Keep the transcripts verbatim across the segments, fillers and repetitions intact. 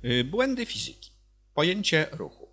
Błędy fizyki. Pojęcie ruchu.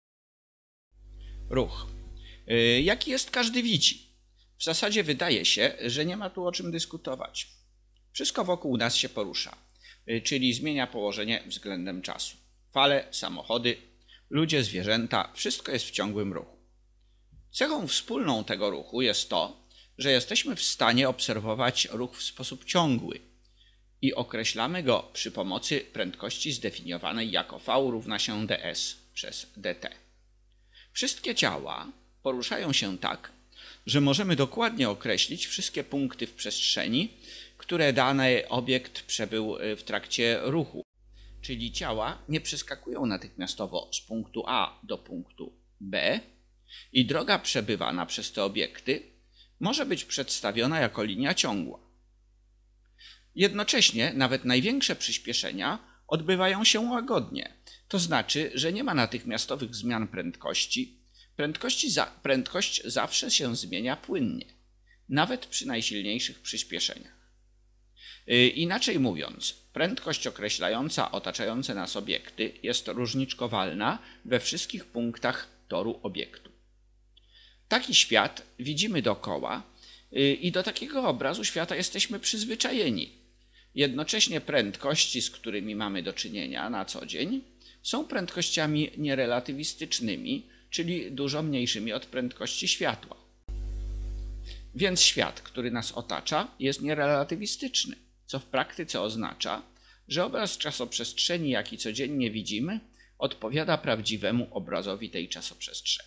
Ruch. Jaki jest, każdy widzi. W zasadzie wydaje się, że nie ma tu o czym dyskutować. Wszystko wokół nas się porusza, czyli zmienia położenie względem czasu. Fale, samochody, ludzie, zwierzęta, wszystko jest w ciągłym ruchu. Cechą wspólną tego ruchu jest to, że jesteśmy w stanie obserwować ruch w sposób ciągły i określamy go przy pomocy prędkości zdefiniowanej jako V równa się ds przez dt. Wszystkie ciała poruszają się tak, że możemy dokładnie określić wszystkie punkty w przestrzeni, które dany obiekt przebył w trakcie ruchu. Czyli ciała nie przeskakują natychmiastowo z punktu A do punktu B i droga przebywana przez te obiekty może być przedstawiona jako linia ciągła. Jednocześnie nawet największe przyspieszenia odbywają się łagodnie, to znaczy, że nie ma natychmiastowych zmian prędkości. Prędkości za, prędkość zawsze się zmienia płynnie, nawet przy najsilniejszych przyspieszeniach. Yy, inaczej mówiąc, prędkość określająca otaczające nas obiekty jest różniczkowalna we wszystkich punktach toru obiektu. Taki świat widzimy dookoła yy, i do takiego obrazu świata jesteśmy przyzwyczajeni. Jednocześnie prędkości, z którymi mamy do czynienia na co dzień, są prędkościami nierelatywistycznymi, czyli dużo mniejszymi od prędkości światła. Więc świat, który nas otacza, jest nierelatywistyczny, co w praktyce oznacza, że obraz czasoprzestrzeni, jaki codziennie widzimy, odpowiada prawdziwemu obrazowi tej czasoprzestrzeni.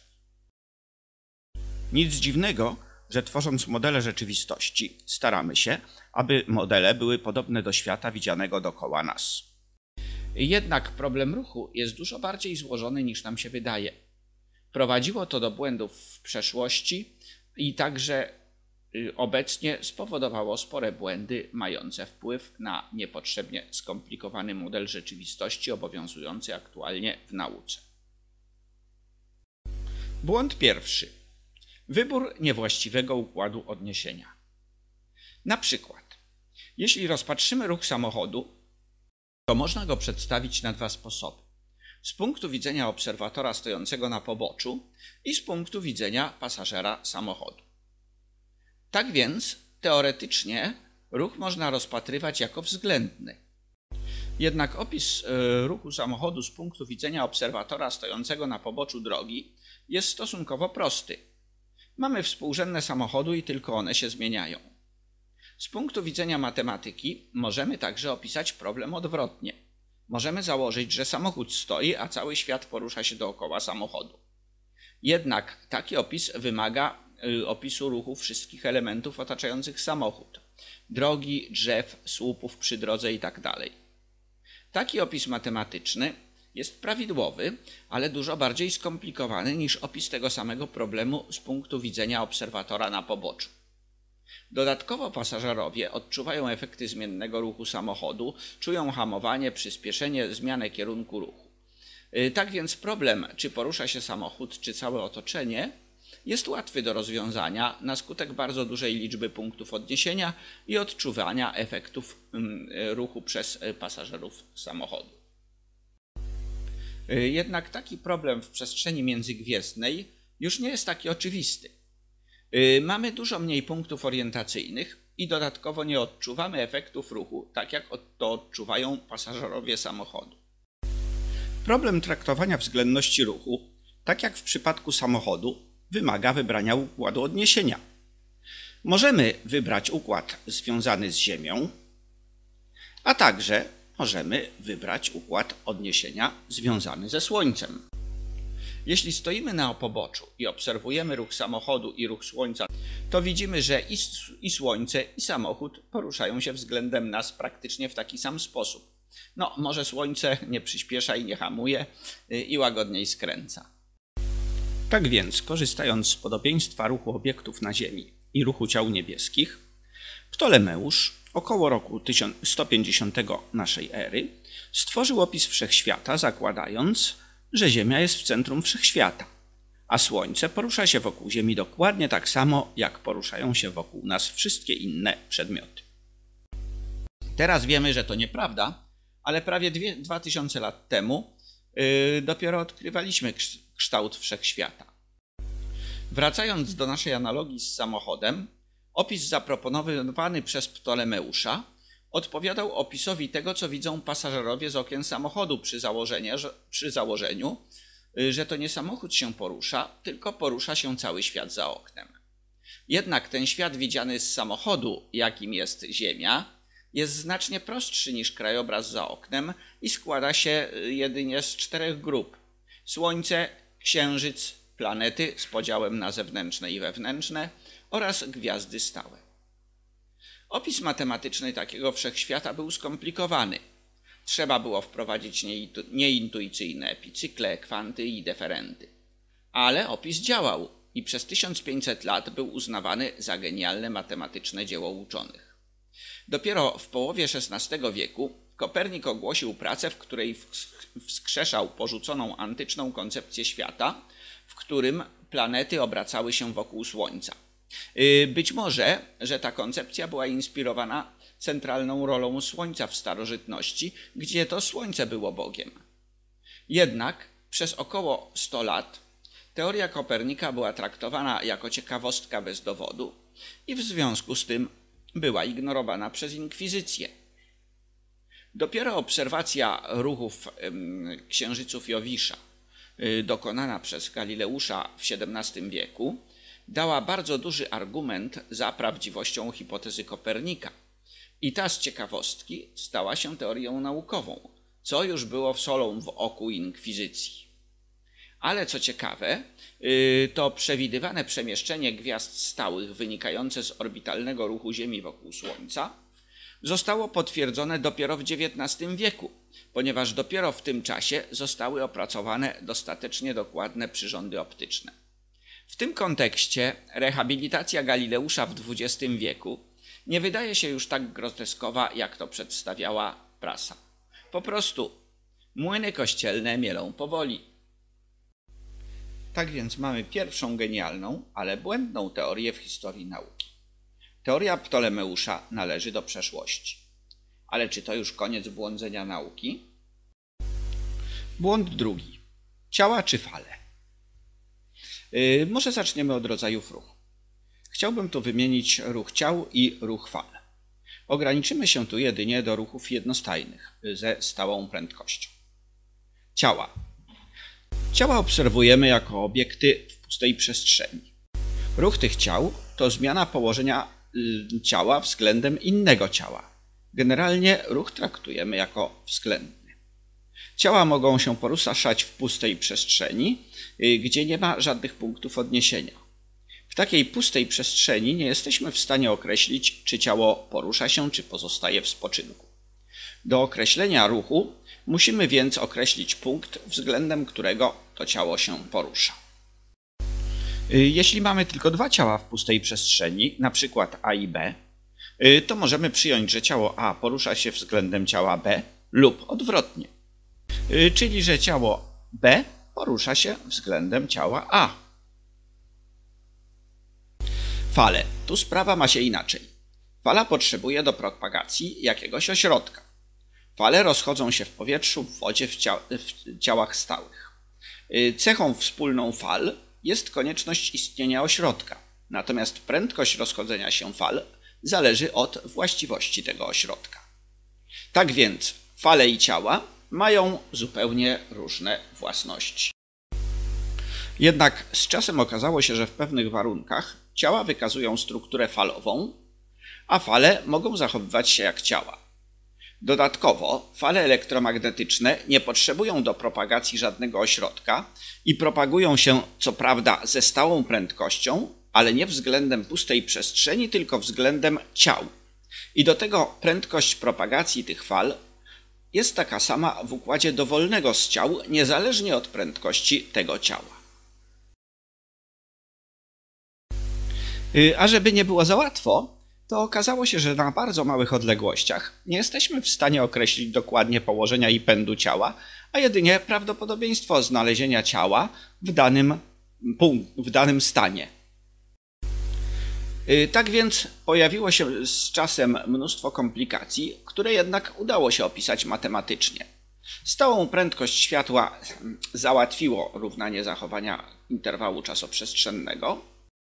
Nic dziwnego, że tworząc modele rzeczywistości, staramy się, aby modele były podobne do świata widzianego dookoła nas. Jednak problem ruchu jest dużo bardziej złożony, niż nam się wydaje. Prowadziło to do błędów w przeszłości i także obecnie spowodowało spore błędy mające wpływ na niepotrzebnie skomplikowany model rzeczywistości obowiązujący aktualnie w nauce. Błąd pierwszy. Wybór niewłaściwego układu odniesienia. Na przykład, jeśli rozpatrzymy ruch samochodu, to można go przedstawić na dwa sposoby. Z punktu widzenia obserwatora stojącego na poboczu i z punktu widzenia pasażera samochodu. Tak więc, teoretycznie, ruch można rozpatrywać jako względny. Jednak opis ruchu samochodu z punktu widzenia obserwatora stojącego na poboczu drogi jest stosunkowo prosty. Mamy współrzędne samochody i tylko one się zmieniają. Z punktu widzenia matematyki możemy także opisać problem odwrotnie. Możemy założyć, że samochód stoi, a cały świat porusza się dookoła samochodu. Jednak taki opis wymaga y, opisu ruchu wszystkich elementów otaczających samochód. Drogi, drzew, słupów przy drodze itd. Taki opis matematyczny jest prawidłowy, ale dużo bardziej skomplikowany niż opis tego samego problemu z punktu widzenia obserwatora na poboczu. Dodatkowo pasażerowie odczuwają efekty zmiennego ruchu samochodu, czują hamowanie, przyspieszenie, zmianę kierunku ruchu. Tak więc problem, czy porusza się samochód, czy całe otoczenie, jest łatwy do rozwiązania na skutek bardzo dużej liczby punktów odniesienia i odczuwania efektów ruchu przez pasażerów samochodu. Jednak taki problem w przestrzeni międzygwiezdnej już nie jest taki oczywisty. Mamy dużo mniej punktów orientacyjnych i dodatkowo nie odczuwamy efektów ruchu, tak jak to odczuwają pasażerowie samochodu. Problem traktowania względności ruchu, tak jak w przypadku samochodu, wymaga wybrania układu odniesienia. Możemy wybrać układ związany z Ziemią, a także możemy wybrać układ odniesienia związany ze Słońcem. Jeśli stoimy na poboczu i obserwujemy ruch samochodu i ruch Słońca, to widzimy, że i, i Słońce, i samochód poruszają się względem nas praktycznie w taki sam sposób. No, może Słońce nie przyspiesza i nie hamuje i łagodniej skręca. Tak więc, korzystając z podobieństwa ruchu obiektów na Ziemi i ruchu ciał niebieskich, Ptolemeusz około roku sto pięćdziesiątego naszej ery stworzył opis wszechświata, zakładając, że Ziemia jest w centrum wszechświata, a Słońce porusza się wokół Ziemi dokładnie tak samo, jak poruszają się wokół nas wszystkie inne przedmioty. Teraz wiemy, że to nieprawda, ale prawie dwa tysiące lat temu yy, dopiero odkrywaliśmy kształt wszechświata. Wracając do naszej analogii z samochodem, opis zaproponowany przez Ptolemeusza odpowiadał opisowi tego, co widzą pasażerowie z okien samochodu przy założeniu, że, przy założeniu, że to nie samochód się porusza, tylko porusza się cały świat za oknem. Jednak ten świat widziany z samochodu, jakim jest Ziemia, jest znacznie prostszy niż krajobraz za oknem i składa się jedynie z czterech grup: Słońce, Księżyc, planety z podziałem na zewnętrzne i wewnętrzne oraz gwiazdy stałe. Opis matematyczny takiego wszechświata był skomplikowany. Trzeba było wprowadzić nieintuicyjne epicykle, kwanty i deferenty. Ale opis działał i przez tysiąc pięćset lat był uznawany za genialne matematyczne dzieło uczonych. Dopiero w połowie szesnastego wieku Kopernik ogłosił pracę, w której wskrzeszał porzuconą antyczną koncepcję świata, w którym planety obracały się wokół Słońca. Być może, że ta koncepcja była inspirowana centralną rolą Słońca w starożytności, gdzie to Słońce było Bogiem. Jednak przez około sto lat teoria Kopernika była traktowana jako ciekawostka bez dowodu i w związku z tym była ignorowana przez inkwizycję. Dopiero obserwacja ruchów księżyców Jowisza, dokonana przez Galileusza w siedemnastym wieku, dała bardzo duży argument za prawdziwością hipotezy Kopernika. I ta z ciekawostki stała się teorią naukową, co już było solą w oku inkwizycji. Ale co ciekawe, to przewidywane przemieszczenie gwiazd stałych wynikające z orbitalnego ruchu Ziemi wokół Słońca zostało potwierdzone dopiero w dziewiętnastym wieku, ponieważ dopiero w tym czasie zostały opracowane dostatecznie dokładne przyrządy optyczne. W tym kontekście rehabilitacja Galileusza w dwudziestym wieku nie wydaje się już tak groteskowa, jak to przedstawiała prasa. Po prostu młyny kościelne mielą powoli. Tak więc mamy pierwszą genialną, ale błędną teorię w historii nauki. Teoria Ptolemeusza należy do przeszłości. Ale czy to już koniec błądzenia nauki? Błąd drugi. Ciała czy fale? Yy, może zaczniemy od rodzajów ruchu. Chciałbym tu wymienić ruch ciał i ruch fal. Ograniczymy się tu jedynie do ruchów jednostajnych ze stałą prędkością. Ciała. Ciała obserwujemy jako obiekty w pustej przestrzeni. Ruch tych ciał to zmiana położenia y, ciała względem innego ciała. Generalnie ruch traktujemy jako względny. Ciała mogą się poruszać w pustej przestrzeni, y, gdzie nie ma żadnych punktów odniesienia. W takiej pustej przestrzeni nie jesteśmy w stanie określić, czy ciało porusza się, czy pozostaje w spoczynku. Do określenia ruchu musimy więc określić punkt, względem którego to ciało się porusza. Jeśli mamy tylko dwa ciała w pustej przestrzeni, na przykład A i B, to możemy przyjąć, że ciało A porusza się względem ciała B lub odwrotnie. Czyli, że ciało B porusza się względem ciała A. Fale. Tu sprawa ma się inaczej. Fala potrzebuje do propagacji jakiegoś ośrodka. Fale rozchodzą się w powietrzu, w wodzie, w, cia w ciałach stałych. Cechą wspólną fal jest konieczność istnienia ośrodka, natomiast prędkość rozchodzenia się fal zależy od właściwości tego ośrodka. Tak więc fale i ciała mają zupełnie różne własności. Jednak z czasem okazało się, że w pewnych warunkach ciała wykazują strukturę falową, a fale mogą zachowywać się jak ciała. Dodatkowo fale elektromagnetyczne nie potrzebują do propagacji żadnego ośrodka i propagują się co prawda ze stałą prędkością, ale nie względem pustej przestrzeni, tylko względem ciał. I do tego prędkość propagacji tych fal jest taka sama w układzie dowolnego z ciał, niezależnie od prędkości tego ciała. A żeby nie było za łatwo, to okazało się, że na bardzo małych odległościach nie jesteśmy w stanie określić dokładnie położenia i pędu ciała, a jedynie prawdopodobieństwo znalezienia ciała w danym, w danym stanie. Tak więc pojawiło się z czasem mnóstwo komplikacji, które jednak udało się opisać matematycznie. Stałą prędkość światła załatwiło równanie zachowania interwału czasoprzestrzennego.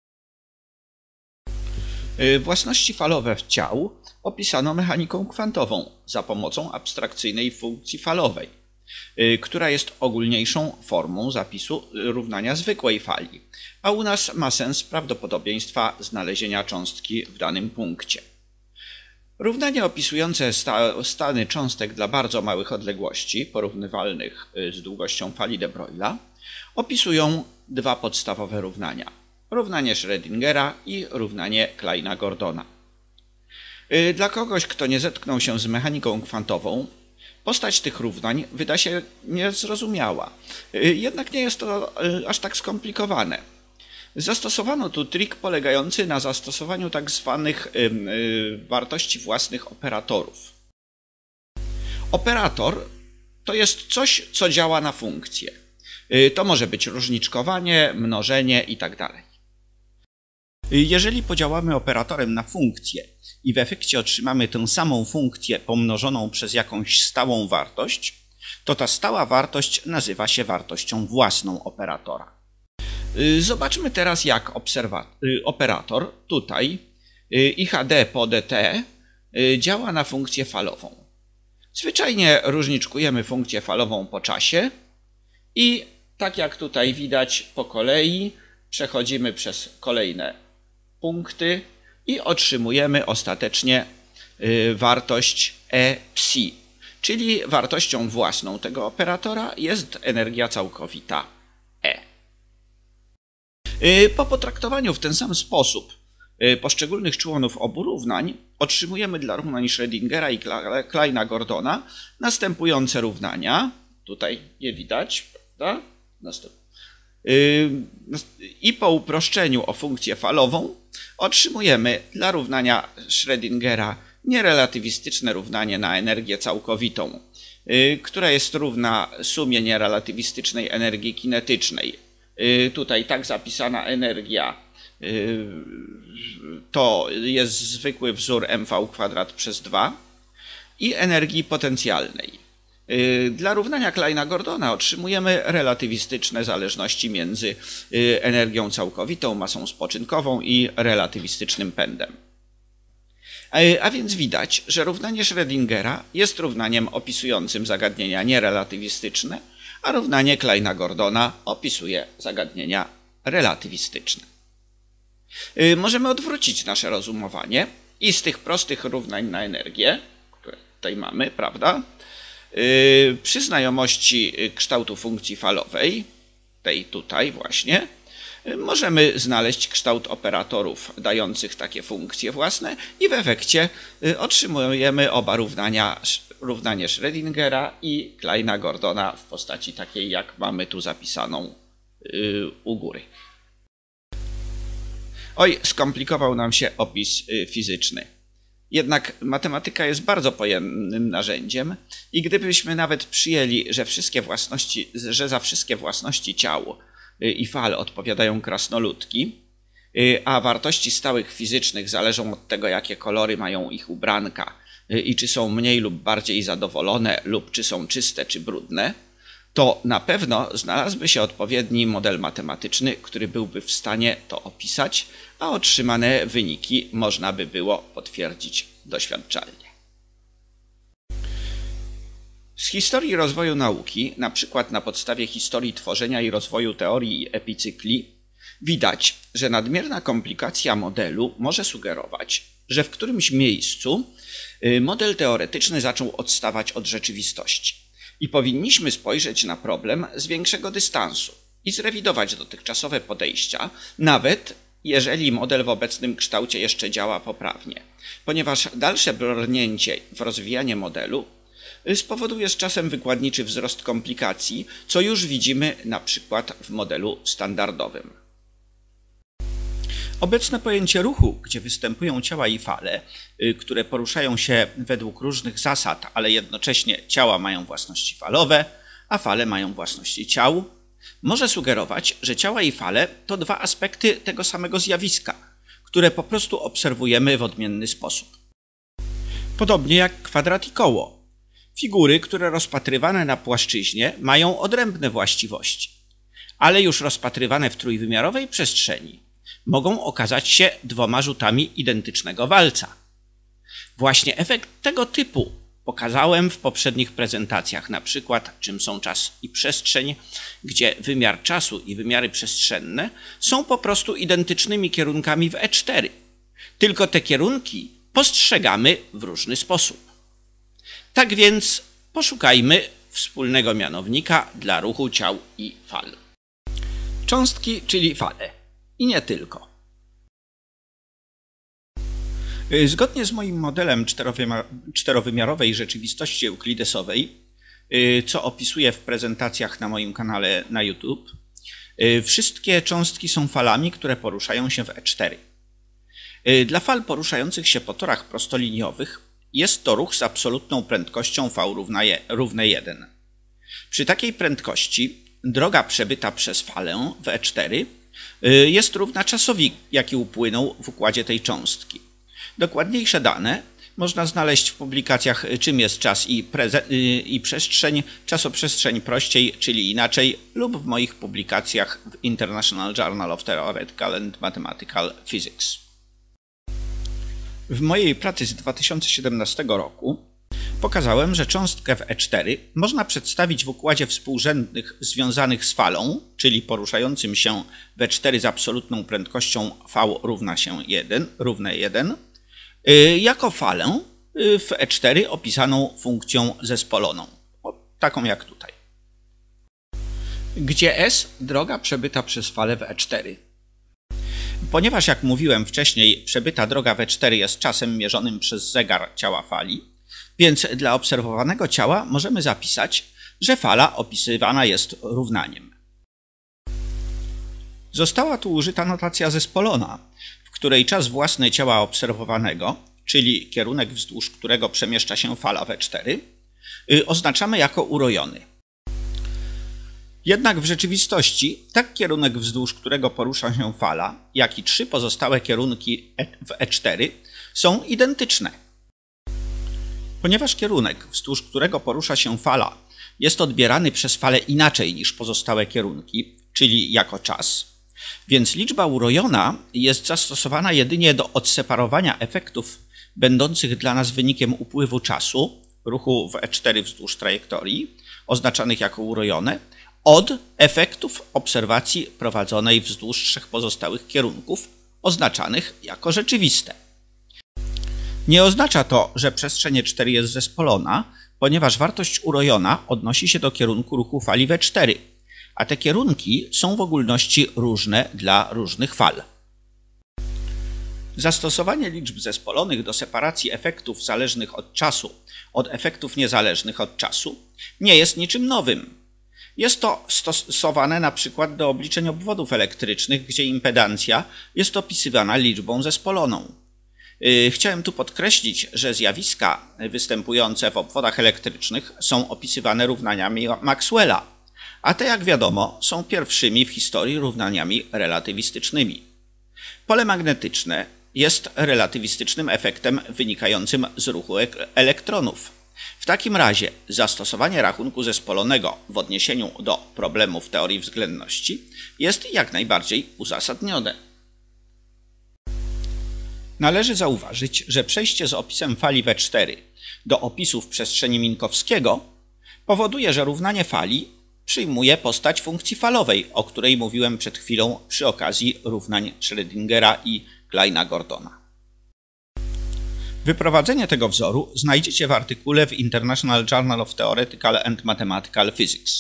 Własności falowe ciał opisano mechaniką kwantową za pomocą abstrakcyjnej funkcji falowej, która jest ogólniejszą formą zapisu równania zwykłej fali, a u nas ma sens prawdopodobieństwa znalezienia cząstki w danym punkcie. Równanie opisujące sta stany cząstek dla bardzo małych odległości, porównywalnych z długością fali de Broglea, opisują dwa podstawowe równania. Równanie Schrödingera i równanie Kleina-Gordona. Dla kogoś, kto nie zetknął się z mechaniką kwantową, postać tych równań wyda się niezrozumiała. Jednak nie jest to aż tak skomplikowane. Zastosowano tu trik polegający na zastosowaniu tak zwanych wartości własnych operatorów. Operator to jest coś, co działa na funkcję. To może być różniczkowanie, mnożenie itd. Jeżeli podziałamy operatorem na funkcję i w efekcie otrzymamy tę samą funkcję pomnożoną przez jakąś stałą wartość, to ta stała wartość nazywa się wartością własną operatora. Zobaczmy teraz, jak operator tutaj I H D po dt działa na funkcję falową. Zwyczajnie różniczkujemy funkcję falową po czasie i tak jak tutaj widać po kolei przechodzimy przez kolejne punkty i otrzymujemy ostatecznie wartość E psi, czyli wartością własną tego operatora jest energia całkowita E. Po potraktowaniu w ten sam sposób poszczególnych członów obu równań otrzymujemy dla równań Schrödingera i Kleina-Gordona następujące równania. Tutaj je widać, prawda? Następ... I po uproszczeniu o funkcję falową otrzymujemy dla równania Schrödingera nierelatywistyczne równanie na energię całkowitą, która jest równa sumie nierelatywistycznej energii kinetycznej. Tutaj tak zapisana energia to jest zwykły wzór mv kwadrat przez dwa i energii potencjalnej. Dla równania Kleina-Gordona otrzymujemy relatywistyczne zależności między energią całkowitą, masą spoczynkową i relatywistycznym pędem. A więc widać, że równanie Schrödingera jest równaniem opisującym zagadnienia nierelatywistyczne, a równanie Kleina-Gordona opisuje zagadnienia relatywistyczne. Możemy odwrócić nasze rozumowanie i z tych prostych równań na energię, które tutaj mamy, prawda, przy znajomości kształtu funkcji falowej, tej tutaj właśnie, możemy znaleźć kształt operatorów dających takie funkcje własne i w efekcie otrzymujemy oba równania, równanie Schrödingera i Kleina-Gordona w postaci takiej, jak mamy tu zapisaną u góry. Oj, skomplikował nam się opis fizyczny. Jednak matematyka jest bardzo pojemnym narzędziem i gdybyśmy nawet przyjęli, że, wszystkie własności, że za wszystkie własności ciał i fal odpowiadają krasnoludki, a wartości stałych fizycznych zależą od tego, jakie kolory mają ich ubranka i czy są mniej lub bardziej zadowolone lub czy są czyste czy brudne, to na pewno znalazłby się odpowiedni model matematyczny, który byłby w stanie to opisać, a otrzymane wyniki można by było potwierdzić doświadczalnie. Z historii rozwoju nauki, na przykład na podstawie historii tworzenia i rozwoju teorii epicykli, widać, że nadmierna komplikacja modelu może sugerować, że w którymś miejscu model teoretyczny zaczął odstawać od rzeczywistości i powinniśmy spojrzeć na problem z większego dystansu i zrewidować dotychczasowe podejścia, nawet jeżeli model w obecnym kształcie jeszcze działa poprawnie, ponieważ dalsze brnięcie w rozwijanie modelu spowoduje z czasem wykładniczy wzrost komplikacji, co już widzimy na przykład w modelu standardowym. Obecne pojęcie ruchu, gdzie występują ciała i fale, które poruszają się według różnych zasad, ale jednocześnie ciała mają własności falowe, a fale mają własności ciał, może sugerować, że ciała i fale to dwa aspekty tego samego zjawiska, które po prostu obserwujemy w odmienny sposób. Podobnie jak kwadrat i koło. Figury, które rozpatrywane na płaszczyźnie mają odrębne właściwości, ale już rozpatrywane w trójwymiarowej przestrzeni mogą okazać się dwoma rzutami identycznego walca. Właśnie efekt tego typu pokazałem w poprzednich prezentacjach, na przykład czym są czas i przestrzeń, gdzie wymiar czasu i wymiary przestrzenne są po prostu identycznymi kierunkami w E cztery. Tylko te kierunki postrzegamy w różny sposób. Tak więc poszukajmy wspólnego mianownika dla ruchu ciał i fal. Cząstki, czyli fale. I nie tylko. Zgodnie z moim modelem czterowymiarowej rzeczywistości euklidesowej, co opisuję w prezentacjach na moim kanale na YouTube, wszystkie cząstki są falami, które poruszają się w E cztery. Dla fal poruszających się po torach prostoliniowych jest to ruch z absolutną prędkością v równe jeden. Przy takiej prędkości droga przebyta przez falę w E cztery jest równa czasowi, jaki upłynął w układzie tej cząstki. Dokładniejsze dane można znaleźć w publikacjach Czym jest czas i, i przestrzeń, czasoprzestrzeń prościej, czyli inaczej, lub w moich publikacjach w International Journal of Theoretical and Mathematical Physics. W mojej pracy z dwa tysiące siedemnastego roku pokazałem, że cząstkę w E cztery można przedstawić w układzie współrzędnych związanych z falą, czyli poruszającym się w E cztery z absolutną prędkością v równa się jeden, równe jeden, jako falę w E cztery opisaną funkcją zespoloną, taką jak tutaj. Gdzie S droga przebyta przez falę w E cztery. Ponieważ, jak mówiłem wcześniej, przebyta droga w E cztery jest czasem mierzonym przez zegar ciała fali, więc dla obserwowanego ciała możemy zapisać, że fala opisywana jest równaniem. Została tu użyta notacja zespolona, w której czas własny ciała obserwowanego, czyli kierunek, wzdłuż którego przemieszcza się fala w E cztery, oznaczamy jako urojony. Jednak w rzeczywistości tak kierunek, wzdłuż którego porusza się fala, jak i trzy pozostałe kierunki w E cztery są identyczne. Ponieważ kierunek, wzdłuż którego porusza się fala, jest odbierany przez falę inaczej niż pozostałe kierunki, czyli jako czas, więc liczba urojona jest zastosowana jedynie do odseparowania efektów będących dla nas wynikiem upływu czasu, ruchu w E cztery wzdłuż trajektorii, oznaczanych jako urojone, od efektów obserwacji prowadzonej wzdłuż trzech pozostałych kierunków, oznaczanych jako rzeczywiste. Nie oznacza to, że przestrzeń E cztery jest zespolona, ponieważ wartość urojona odnosi się do kierunku ruchu fali w E cztery, a te kierunki są w ogólności różne dla różnych fal. Zastosowanie liczb zespolonych do separacji efektów zależnych od czasu od efektów niezależnych od czasu nie jest niczym nowym. Jest to stosowane na przykład do obliczeń obwodów elektrycznych, gdzie impedancja jest opisywana liczbą zespoloną. Chciałem tu podkreślić, że zjawiska występujące w obwodach elektrycznych są opisywane równaniami Maxwella, a te, jak wiadomo, są pierwszymi w historii równaniami relatywistycznymi. Pole magnetyczne jest relatywistycznym efektem wynikającym z ruchu elektronów. W takim razie zastosowanie rachunku zespolonego w odniesieniu do problemów teorii względności jest jak najbardziej uzasadnione. Należy zauważyć, że przejście z opisem fali w E cztery do opisów przestrzeni Minkowskiego powoduje, że równanie fali przyjmuje postać funkcji falowej, o której mówiłem przed chwilą przy okazji równań Schrödingera i Kleina-Gordona. Wyprowadzenie tego wzoru znajdziecie w artykule w International Journal of Theoretical and Mathematical Physics.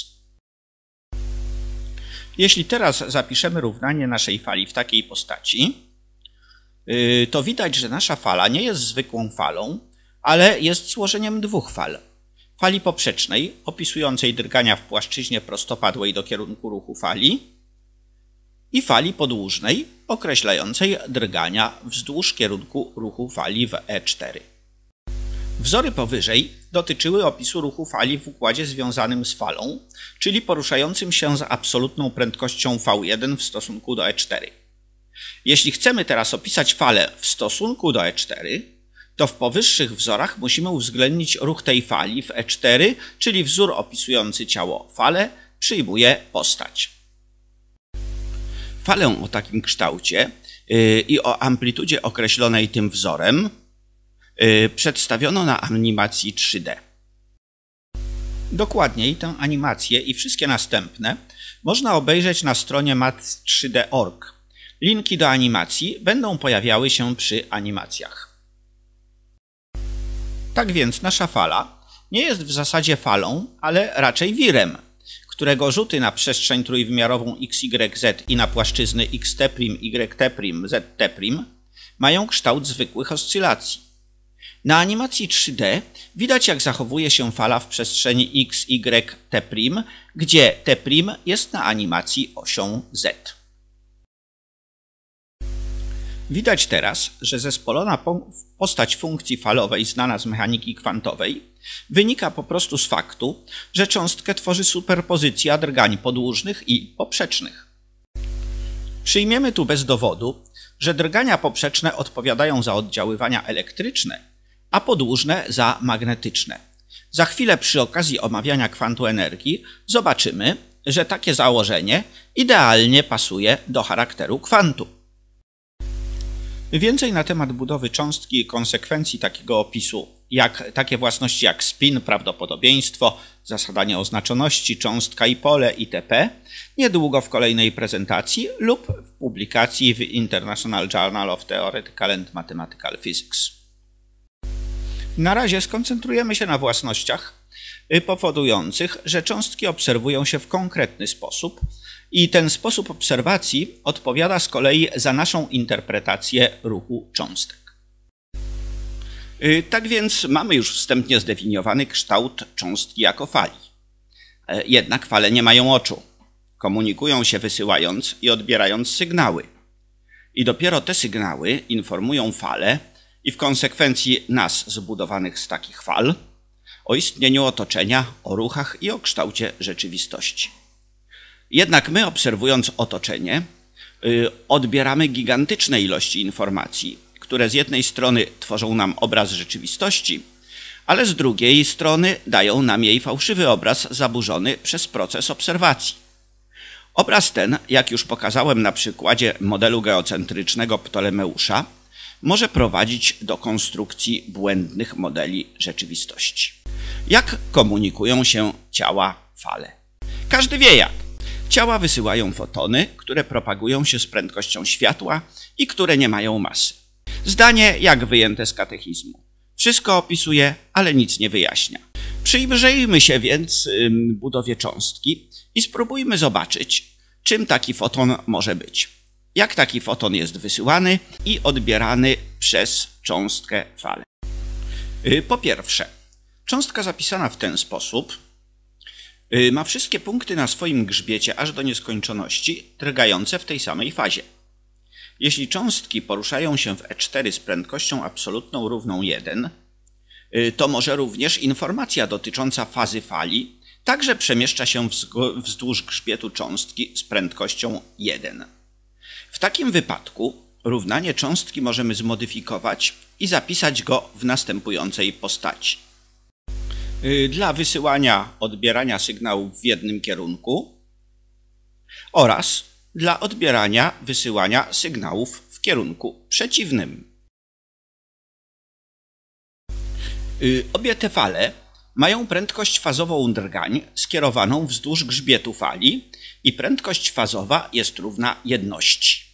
Jeśli teraz zapiszemy równanie naszej fali w takiej postaci, to widać, że nasza fala nie jest zwykłą falą, ale jest złożeniem dwóch fal. Fali poprzecznej, opisującej drgania w płaszczyźnie prostopadłej do kierunku ruchu fali, i fali podłużnej, określającej drgania wzdłuż kierunku ruchu fali w E cztery. Wzory powyżej dotyczyły opisu ruchu fali w układzie związanym z falą, czyli poruszającym się z absolutną prędkością v jeden w stosunku do E cztery. Jeśli chcemy teraz opisać falę w stosunku do E cztery, to w powyższych wzorach musimy uwzględnić ruch tej fali w E cztery, czyli wzór opisujący ciało falę przyjmuje postać. Falę o takim kształcie yy, i o amplitudzie określonej tym wzorem yy, przedstawiono na animacji trzy D. Dokładniej tę animację i wszystkie następne można obejrzeć na stronie maths trzy D kropka org. Linki do animacji będą pojawiały się przy animacjach. Tak więc nasza fala nie jest w zasadzie falą, ale raczej wirem, którego rzuty na przestrzeń trójwymiarową x y z i na płaszczyzny xt', yt', zt' mają kształt zwykłych oscylacji. Na animacji trzy D widać, jak zachowuje się fala w przestrzeni x, y, t', gdzie t' jest na animacji osią z. Widać teraz, że zespolona postać funkcji falowej znana z mechaniki kwantowej wynika po prostu z faktu, że cząstkę tworzy superpozycja drgań podłużnych i poprzecznych. Przyjmiemy tu bez dowodu, że drgania poprzeczne odpowiadają za oddziaływania elektryczne, a podłużne za magnetyczne. Za chwilę przy okazji omawiania kwantu energii zobaczymy, że takie założenie idealnie pasuje do charakteru kwantu. Więcej na temat budowy cząstki i konsekwencji takiego opisu, jak takie własności jak spin, prawdopodobieństwo, zasada nieoznaczoności, cząstka i pole itp. niedługo w kolejnej prezentacji lub w publikacji w International Journal of Theoretical and Mathematical Physics. Na razie skoncentrujemy się na własnościach powodujących, że cząstki obserwują się w konkretny sposób i ten sposób obserwacji odpowiada z kolei za naszą interpretację ruchu cząstek. Tak więc mamy już wstępnie zdefiniowany kształt cząstki jako fali. Jednak fale nie mają oczu. Komunikują się wysyłając i odbierając sygnały. I dopiero te sygnały informują falę i w konsekwencji nas zbudowanych z takich fal o istnieniu otoczenia, o ruchach i o kształcie rzeczywistości. Jednak my, obserwując otoczenie, yy, odbieramy gigantyczne ilości informacji, które z jednej strony tworzą nam obraz rzeczywistości, ale z drugiej strony dają nam jej fałszywy obraz zaburzony przez proces obserwacji. Obraz ten, jak już pokazałem na przykładzie modelu geocentrycznego Ptolemeusza, może prowadzić do konstrukcji błędnych modeli rzeczywistości. Jak komunikują się ciała fale? Każdy wie jak. Ciała wysyłają fotony, które propagują się z prędkością światła i które nie mają masy. Zdanie jak wyjęte z katechizmu. Wszystko opisuje, ale nic nie wyjaśnia. Przyjrzyjmy się więc budowie cząstki i spróbujmy zobaczyć, czym taki foton może być. Jak taki foton jest wysyłany i odbierany przez cząstkę falę. Po pierwsze, cząstka zapisana w ten sposób ma wszystkie punkty na swoim grzbiecie aż do nieskończoności, drgające w tej samej fazie. Jeśli cząstki poruszają się w E cztery z prędkością absolutną równą jeden, to może również informacja dotycząca fazy fali także przemieszcza się wzdłuż grzbietu cząstki z prędkością jeden. W takim wypadku równanie cząstki możemy zmodyfikować i zapisać go w następującej postaci. Dla wysyłania, odbierania sygnałów w jednym kierunku oraz dla odbierania, wysyłania sygnałów w kierunku przeciwnym. Obie te fale mają prędkość fazową drgań skierowaną wzdłuż grzbietu fali i prędkość fazowa jest równa jedności.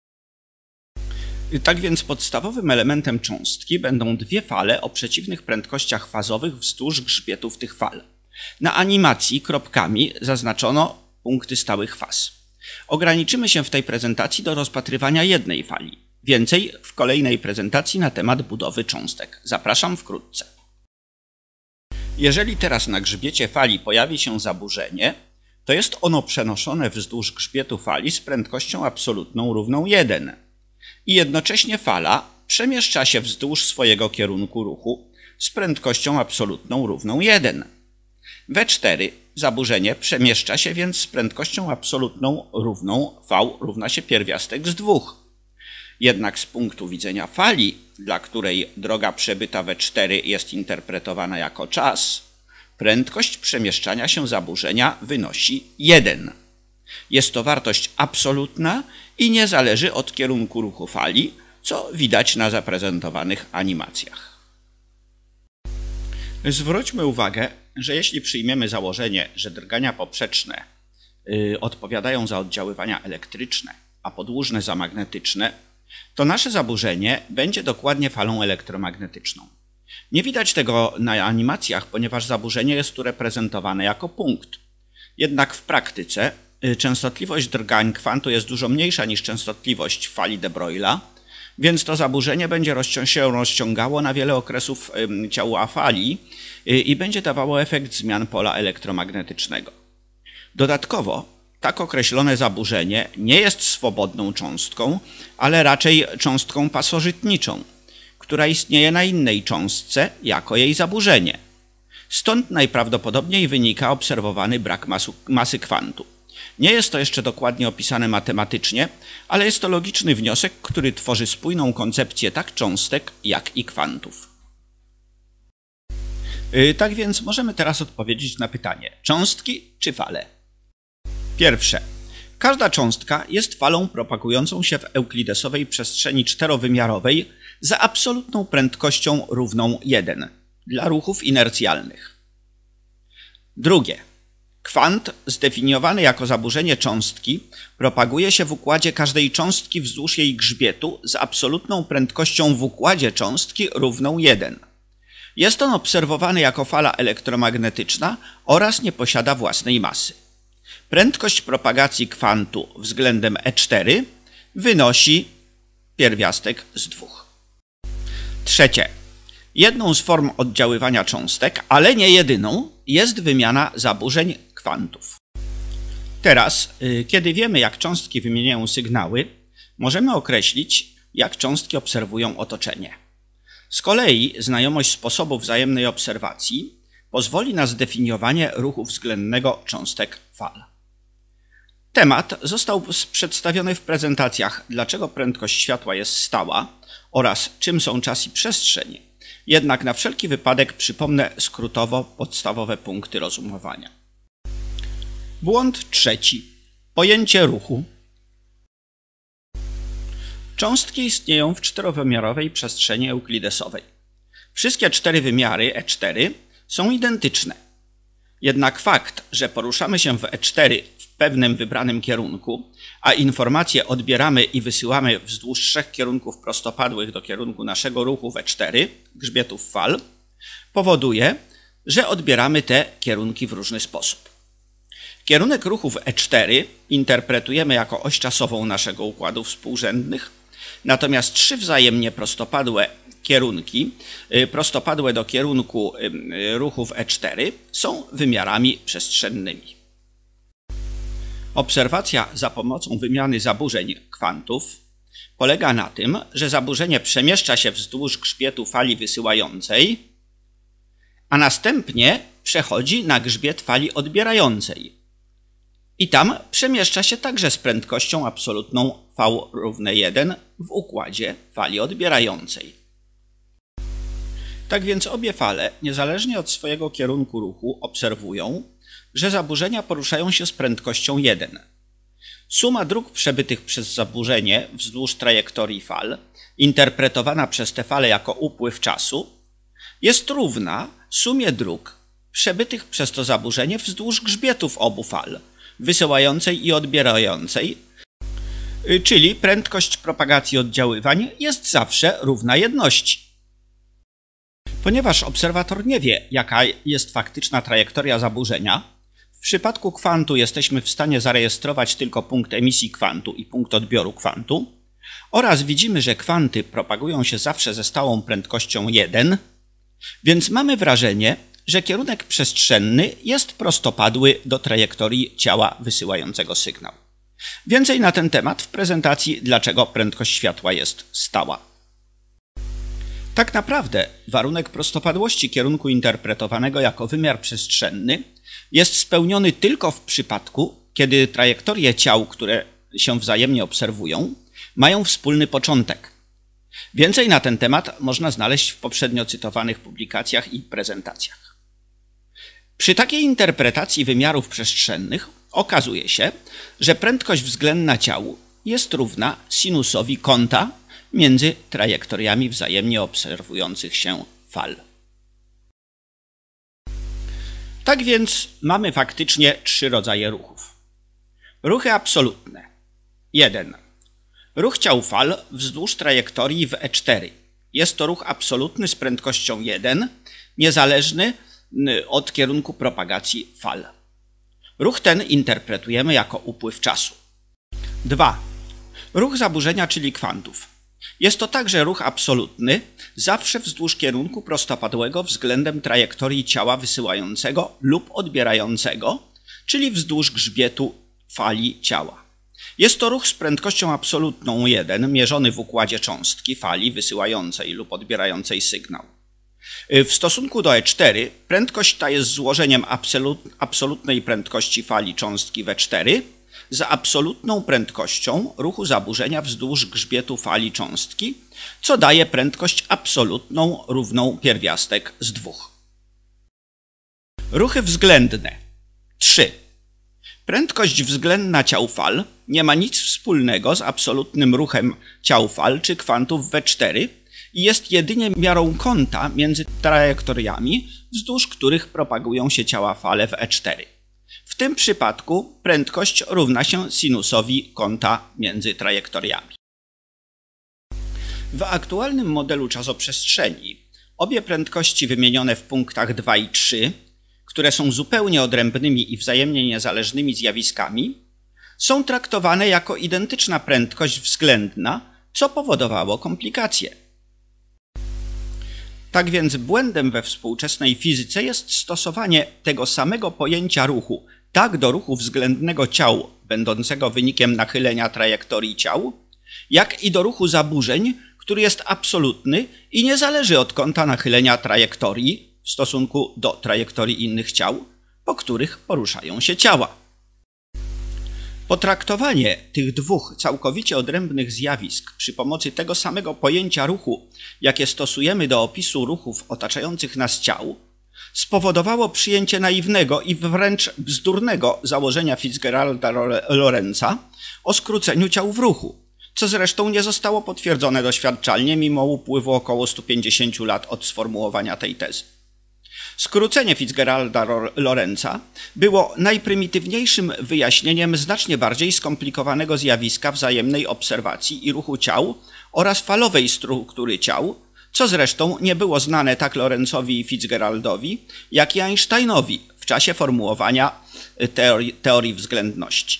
Tak więc podstawowym elementem cząstki będą dwie fale o przeciwnych prędkościach fazowych wzdłuż grzbietów tych fal. Na animacji kropkami zaznaczono punkty stałych faz. Ograniczymy się w tej prezentacji do rozpatrywania jednej fali. Więcej w kolejnej prezentacji na temat budowy cząstek. Zapraszam wkrótce. Jeżeli teraz na grzbiecie fali pojawi się zaburzenie, to jest ono przenoszone wzdłuż grzbietu fali z prędkością absolutną równą jeden. I jednocześnie fala przemieszcza się wzdłuż swojego kierunku ruchu z prędkością absolutną równą jeden. W E cztery zaburzenie przemieszcza się więc z prędkością absolutną równą v równa się pierwiastek z dwóch. Jednak z punktu widzenia fali, dla której droga przebyta w E cztery jest interpretowana jako czas, prędkość przemieszczania się zaburzenia wynosi jeden. Jest to wartość absolutna i nie zależy od kierunku ruchu fali, co widać na zaprezentowanych animacjach. Zwróćmy uwagę, że jeśli przyjmiemy założenie, że drgania poprzeczne yy, odpowiadają za oddziaływania elektryczne, a podłużne za magnetyczne, to nasze zaburzenie będzie dokładnie falą elektromagnetyczną. Nie widać tego na animacjach, ponieważ zaburzenie jest tu reprezentowane jako punkt. Jednak w praktyce yy, częstotliwość drgań kwantu jest dużo mniejsza niż częstotliwość fali de Broglea, więc to zaburzenie będzie się rozciągało na wiele okresów ciała fali i będzie dawało efekt zmian pola elektromagnetycznego. Dodatkowo tak określone zaburzenie nie jest swobodną cząstką, ale raczej cząstką pasożytniczą, która istnieje na innej cząstce jako jej zaburzenie. Stąd najprawdopodobniej wynika obserwowany brak masu, masy kwantu. Nie jest to jeszcze dokładnie opisane matematycznie, ale jest to logiczny wniosek, który tworzy spójną koncepcję tak cząstek, jak i kwantów. Yy, tak więc możemy teraz odpowiedzieć na pytanie: cząstki czy fale? Pierwsze. Każda cząstka jest falą propagującą się w euklidesowej przestrzeni czterowymiarowej za absolutną prędkością równą jeden dla ruchów inercjalnych. Drugie. Kwant, zdefiniowany jako zaburzenie cząstki, propaguje się w układzie każdej cząstki wzdłuż jej grzbietu z absolutną prędkością w układzie cząstki równą jeden. Jest on obserwowany jako fala elektromagnetyczna oraz nie posiada własnej masy. Prędkość propagacji kwantu względem E cztery wynosi pierwiastek z dwóch. Trzecie. Jedną z form oddziaływania cząstek, ale nie jedyną, jest wymiana zaburzeń kwantów. Teraz, kiedy wiemy, jak cząstki wymieniają sygnały, możemy określić, jak cząstki obserwują otoczenie. Z kolei znajomość sposobu wzajemnej obserwacji pozwoli na zdefiniowanie ruchu względnego cząstek fal. Temat został przedstawiony w prezentacjach Dlaczego prędkość światła jest stała oraz Czym są czas i przestrzeń. Jednak na wszelki wypadek przypomnę skrótowo podstawowe punkty rozumowania. Błąd trzeci. Pojęcie ruchu. Cząstki istnieją w czterowymiarowej przestrzeni euklidesowej. Wszystkie cztery wymiary E cztery są identyczne. Jednak fakt, że poruszamy się w E cztery w pewnym wybranym kierunku, a informacje odbieramy i wysyłamy wzdłuż trzech kierunków prostopadłych do kierunku naszego ruchu w E cztery, grzbietów fal, powoduje, że odbieramy te kierunki w różny sposób. Kierunek ruchu w E cztery interpretujemy jako oś czasową naszego układu współrzędnych, natomiast trzy wzajemnie prostopadłe kierunki, prostopadłe do kierunku ruchu w E cztery, są wymiarami przestrzennymi. Obserwacja za pomocą wymiany zaburzeń kwantów polega na tym, że zaburzenie przemieszcza się wzdłuż grzbietu fali wysyłającej, a następnie przechodzi na grzbiet fali odbierającej. I tam przemieszcza się także z prędkością absolutną V równe jeden w układzie fali odbierającej. Tak więc obie fale, niezależnie od swojego kierunku ruchu, obserwują, że zaburzenia poruszają się z prędkością jeden. Suma dróg przebytych przez zaburzenie wzdłuż trajektorii fal, interpretowana przez te fale jako upływ czasu, jest równa sumie dróg przebytych przez to zaburzenie wzdłuż grzbietów obu fal, wysyłającej i odbierającej, czyli prędkość propagacji oddziaływań jest zawsze równa jedności. Ponieważ obserwator nie wie, jaka jest faktyczna trajektoria zaburzenia, w przypadku kwantu jesteśmy w stanie zarejestrować tylko punkt emisji kwantu i punkt odbioru kwantu oraz widzimy, że kwanty propagują się zawsze ze stałą prędkością jeden, więc mamy wrażenie, że kierunek przestrzenny jest prostopadły do trajektorii ciała wysyłającego sygnał. Więcej na ten temat w prezentacji Dlaczego prędkość światła jest stała. Tak naprawdę warunek prostopadłości kierunku interpretowanego jako wymiar przestrzenny jest spełniony tylko w przypadku, kiedy trajektorie ciał, które się wzajemnie obserwują, mają wspólny początek. Więcej na ten temat można znaleźć w poprzednio cytowanych publikacjach i prezentacjach. Przy takiej interpretacji wymiarów przestrzennych okazuje się, że prędkość względna ciału jest równa sinusowi kąta między trajektoriami wzajemnie obserwujących się fal. Tak więc mamy faktycznie trzy rodzaje ruchów. Ruchy absolutne. jeden. Ruch ciał fal wzdłuż trajektorii w E cztery. Jest to ruch absolutny z prędkością jeden, niezależny od kierunku propagacji fal. Ruch ten interpretujemy jako upływ czasu. dwa. Ruch zaburzenia, czyli kwantów. Jest to także ruch absolutny, zawsze wzdłuż kierunku prostopadłego względem trajektorii ciała wysyłającego lub odbierającego, czyli wzdłuż grzbietu fali ciała. Jest to ruch z prędkością absolutną jeden, mierzony w układzie cząstki fali wysyłającej lub odbierającej sygnał. W stosunku do E cztery prędkość ta jest złożeniem absolut, absolutnej prędkości fali cząstki w E cztery z absolutną prędkością ruchu zaburzenia wzdłuż grzbietu fali cząstki, co daje prędkość absolutną równą pierwiastek z dwóch. Ruchy względne. trzy. Prędkość względna ciał fal nie ma nic wspólnego z absolutnym ruchem ciał fal czy kwantów w E cztery i jest jedynie miarą kąta między trajektoriami, wzdłuż których propagują się ciała fale w E cztery. W tym przypadku prędkość równa się sinusowi kąta między trajektoriami. W aktualnym modelu czasoprzestrzeni obie prędkości wymienione w punktach dwa i trzy, które są zupełnie odrębnymi i wzajemnie niezależnymi zjawiskami, są traktowane jako identyczna prędkość względna, co powodowało komplikacje. Tak więc błędem we współczesnej fizyce jest stosowanie tego samego pojęcia ruchu tak do ruchu względnego ciał, będącego wynikiem nachylenia trajektorii ciał, jak i do ruchu zaburzeń, który jest absolutny i nie zależy od kąta nachylenia trajektorii w stosunku do trajektorii innych ciał, po których poruszają się ciała. Potraktowanie tych dwóch całkowicie odrębnych zjawisk przy pomocy tego samego pojęcia ruchu, jakie stosujemy do opisu ruchów otaczających nas ciał, spowodowało przyjęcie naiwnego i wręcz bzdurnego założenia Fitzgeralda Lorenza o skróceniu ciał w ruchu, co zresztą nie zostało potwierdzone doświadczalnie mimo upływu około stu pięćdziesięciu lat od sformułowania tej tezy. Skrócenie Fitzgeralda Lorenza było najprymitywniejszym wyjaśnieniem znacznie bardziej skomplikowanego zjawiska wzajemnej obserwacji i ruchu ciał oraz falowej struktury ciał, co zresztą nie było znane tak Lorenzowi i Fitzgeraldowi, jak i Einsteinowi w czasie formułowania teorii, teorii względności.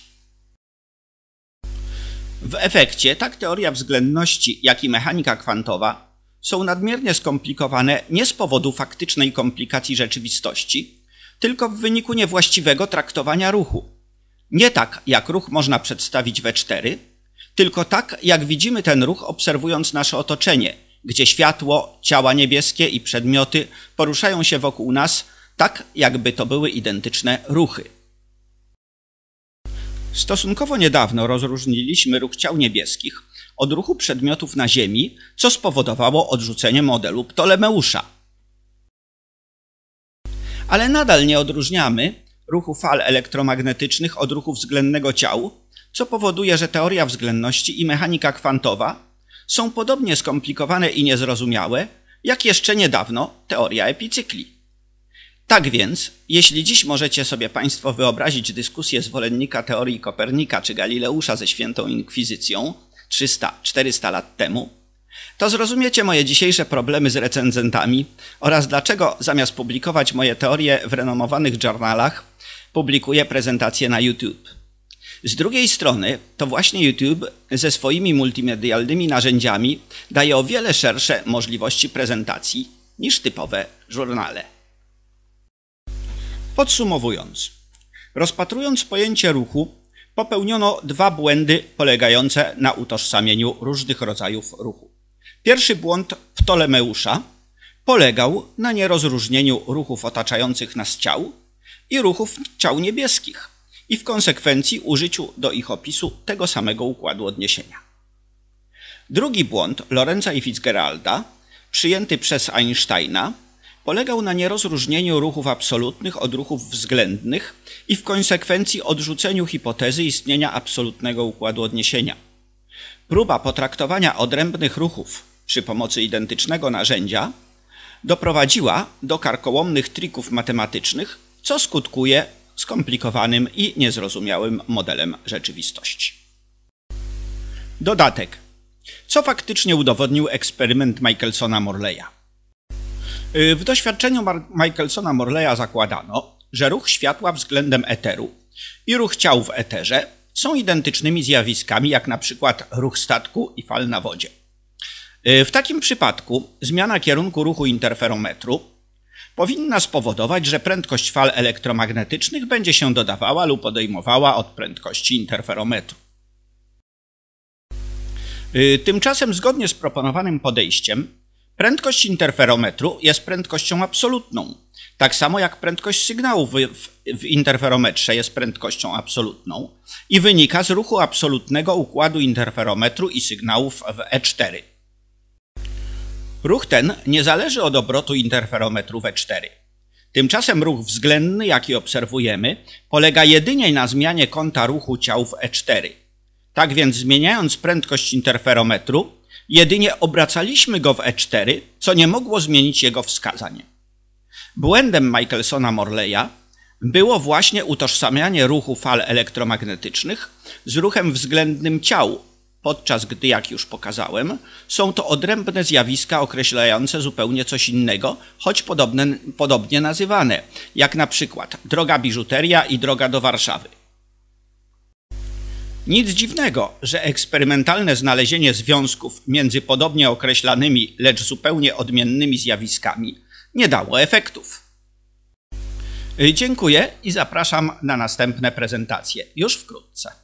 W efekcie tak teoria względności, jak i mechanika kwantowa są nadmiernie skomplikowane nie z powodu faktycznej komplikacji rzeczywistości, tylko w wyniku niewłaściwego traktowania ruchu. Nie tak, jak ruch można przedstawić w E cztery, tylko tak, jak widzimy ten ruch obserwując nasze otoczenie, gdzie światło, ciała niebieskie i przedmioty poruszają się wokół nas tak, jakby to były identyczne ruchy. Stosunkowo niedawno rozróżniliśmy ruch ciał niebieskich od ruchu przedmiotów na Ziemi, co spowodowało odrzucenie modelu Ptolemeusza. Ale nadal nie odróżniamy ruchu fal elektromagnetycznych od ruchu względnego ciał, co powoduje, że teoria względności i mechanika kwantowa są podobnie skomplikowane i niezrozumiałe, jak jeszcze niedawno teoria epicykli. Tak więc, jeśli dziś możecie sobie Państwo wyobrazić dyskusję zwolennika teorii Kopernika czy Galileusza ze świętą inkwizycją trzysta czterysta lat temu, to zrozumiecie moje dzisiejsze problemy z recenzentami oraz dlaczego zamiast publikować moje teorie w renomowanych journalach, publikuję prezentacje na YouTube. Z drugiej strony, to właśnie YouTube ze swoimi multimedialnymi narzędziami daje o wiele szersze możliwości prezentacji niż typowe żurnale. Podsumowując, rozpatrując pojęcie ruchu, popełniono dwa błędy polegające na utożsamieniu różnych rodzajów ruchu. Pierwszy błąd Ptolemeusza polegał na nierozróżnieniu ruchów otaczających nas ciał i ruchów ciał niebieskich i w konsekwencji użyciu do ich opisu tego samego układu odniesienia. Drugi błąd Lorentza i Fitzgeralda, przyjęty przez Einsteina, polegał na nierozróżnieniu ruchów absolutnych od ruchów względnych i w konsekwencji odrzuceniu hipotezy istnienia absolutnego układu odniesienia. Próba potraktowania odrębnych ruchów przy pomocy identycznego narzędzia doprowadziła do karkołomnych trików matematycznych, co skutkuje skomplikowanym i niezrozumiałym modelem rzeczywistości. Dodatek. Co faktycznie udowodnił eksperyment Michelsona-Morleya? W doświadczeniu Michelsona-Morleya zakładano, że ruch światła względem eteru i ruch ciał w eterze są identycznymi zjawiskami, jak na przykład ruch statku i fal na wodzie. W takim przypadku zmiana kierunku ruchu interferometru powinna spowodować, że prędkość fal elektromagnetycznych będzie się dodawała lub odejmowała od prędkości interferometru. Tymczasem, zgodnie z proponowanym podejściem, prędkość interferometru jest prędkością absolutną, tak samo jak prędkość sygnału w, w, w interferometrze jest prędkością absolutną i wynika z ruchu absolutnego układu interferometru i sygnałów w E cztery. Ruch ten nie zależy od obrotu interferometru w E cztery. Tymczasem ruch względny, jaki obserwujemy, polega jedynie na zmianie kąta ruchu ciał w E cztery. Tak więc, zmieniając prędkość interferometru, jedynie obracaliśmy go w E cztery, co nie mogło zmienić jego wskazań. Błędem Michelsona-Morleya było właśnie utożsamianie ruchu fal elektromagnetycznych z ruchem względnym ciał, podczas gdy, jak już pokazałem, są to odrębne zjawiska określające zupełnie coś innego, choć podobne, podobnie nazywane, jak na przykład droga biżuteria i droga do Warszawy. Nic dziwnego, że eksperymentalne znalezienie związków między podobnie określanymi, lecz zupełnie odmiennymi zjawiskami nie dało efektów. Dziękuję i zapraszam na następne prezentacje już wkrótce.